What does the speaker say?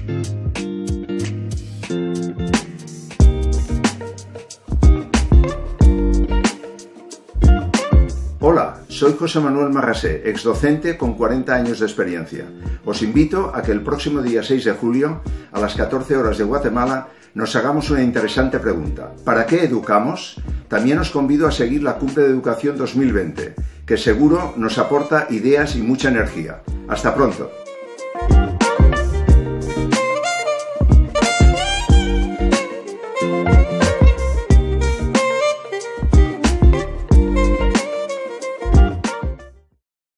Hola, soy José Manuel Marrasé, exdocente con 40 años de experiencia. Os invito a que el próximo día 6 de julio, a las 14 horas de Guatemala, nos hagamos una interesante pregunta. ¿Para qué educamos? También os convido a seguir la Cumbre de Educación 2020, que seguro nos aporta ideas y mucha energía. ¡Hasta pronto!